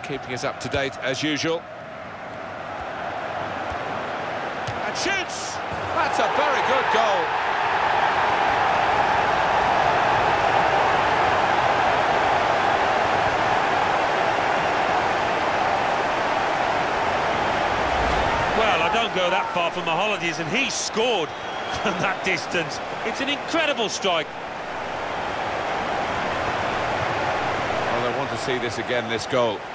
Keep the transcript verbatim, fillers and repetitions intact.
keeping us up to date as usual. And shoots! That's a very good goal. Well, I don't go that far from the holidays, and he scored from that distance. It's an incredible strike. Well, I want to see this again, this goal.